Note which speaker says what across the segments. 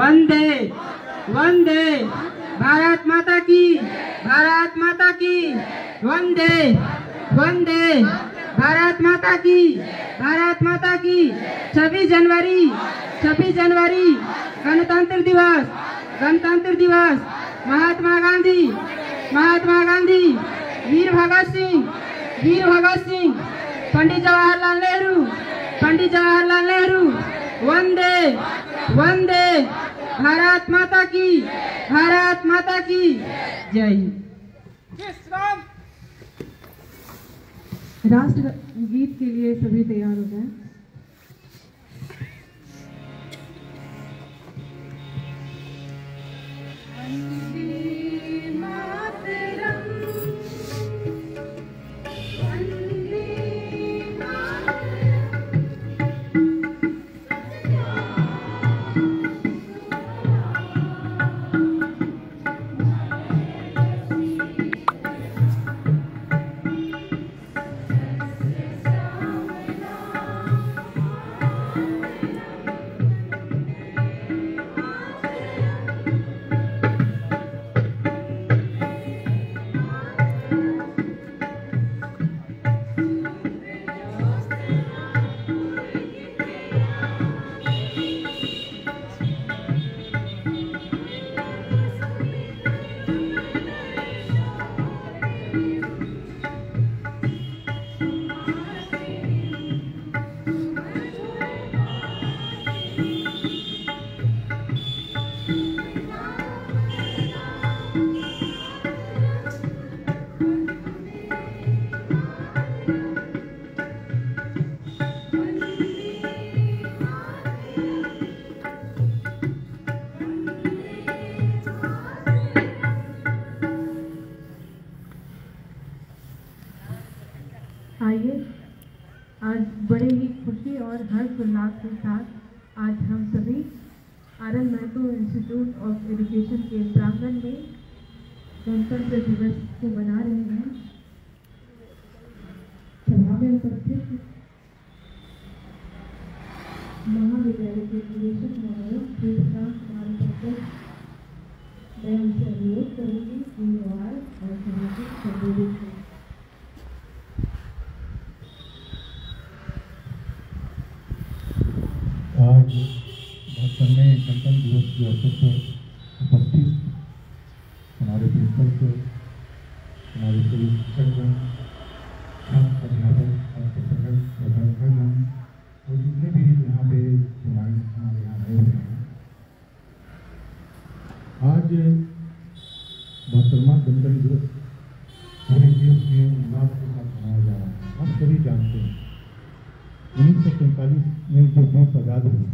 Speaker 1: वंदे वंदे भारत माता की, भारत माता की, वंदे वंदे भारत माता की, भारत माता की। 26 जनवरी गणतंत्र दिवस, गणतंत्र दिवस। महात्मा गांधी, महात्मा गांधी, वीर भगत सिंह, पंडित जवाहरलाल नेहरू, पंडित जवाहरलाल नेहरू। वंदे वंदे भारत माता की, भारत माता की जय हिंद।
Speaker 2: राष्ट्र गीत के लिए सभी तैयार हो जाएं। आइए, आज बड़े ही खुशी और हर्षोल्लास के साथ आज हम सभी R L. Mahato institute of education के प्रांगण में गणतंत्र दिवस को मना रहे हैं। सभा में उपस्थित महाविद्यालय के निदेशक महोदय श्री प्रकाश कुमार पंकज, मैं उनसे अनुरोध करूंगी कि व्यवहार और सामाजिक संबोधित करें।
Speaker 3: आज बहत्तर में गणतंत्र दिवस के अवसर पर उपस्थित हमारे प्रिंसिपल से, हमारे सभी शिक्षकगण, छात्र अध्यापक और प्रोफेसरगण और जितने भी यहाँ पे हमारे यहाँ आए हुए हैं। आज 72वां गणतंत्र दिवस पूरे देश में उल्लास के साथ मनाया जा रहा है। हम सभी जानते हैं 1947 में जो देश आज़ाद हुआ,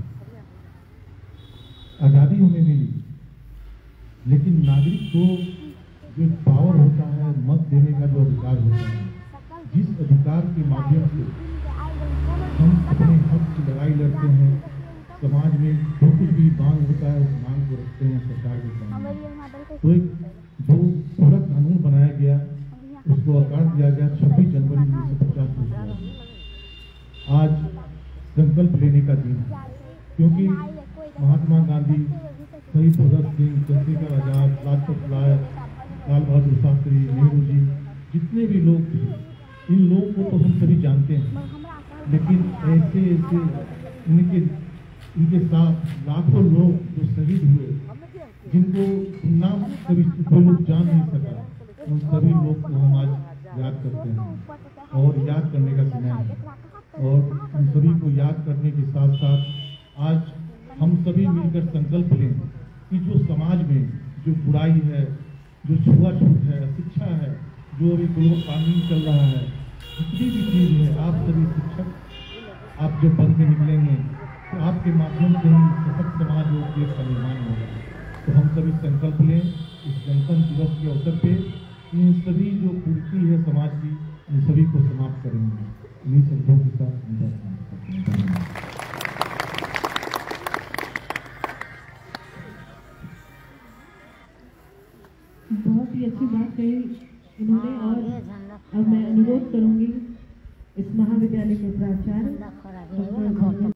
Speaker 3: आज़ादी हमें मिली, लेकिन नागरिक को जो पावर होता है, मत देने का जो अधिकार होता है, जिस अधिकार के माध्यम से हम अपने हक की लड़ाई लड़ते हैं, समाज में जो कुछ भी मांग होता है उस मांग को रखते हैं सरकार के सामने। तो एक जो पूरा कानून बनाया गया, उसको आकार दिया गया 26 जनवरी 1950 को। आज संकल्प लेने का दिन है, क्योंकि महात्मा गांधी, शहीद भगत सिंह, चंद्रशेखर आजाद, लाजपत राय, लाल बहादुर शास्त्री, नेहरू जी, जितने भी लोग थे, इन लोगों को तो हम सभी जानते हैं, लेकिन ऐसे इनके साथ लाखों लोग जो शहीद हुए, जिनको नाम कभी कोई लोग जान नहीं सका, उन सभी लोग को हम आज याद करते हैं और याद करने का समय है। और उन सभी को याद करने के साथ साथ आज हम सभी मिलकर संकल्प लें कि जो समाज में जो बुराई है, जो छुआछूत है, शिक्षा है, जो अभी ग्लोबल वार्मिंग चल रहा है, जितनी भी चीज़ है, आप सभी शिक्षक, आप जब बन के निकलेंगे तो आपके माध्यम से ही सशक्त समाज और देश का निर्माण होगा। तो हम सभी संकल्प लें इस गणतंत्र दिवस के अवसर पे, इन सभी जो कुर्सी है समाज की, इन सभी को समाप्त करेंगे। इन्हीं शब्दों के साथ
Speaker 2: बहुत ही अच्छी बात कही इन्होंने। और अब मैं अनुरोध करूंगी इस महाविद्यालय के प्राचार्य डॉक्टर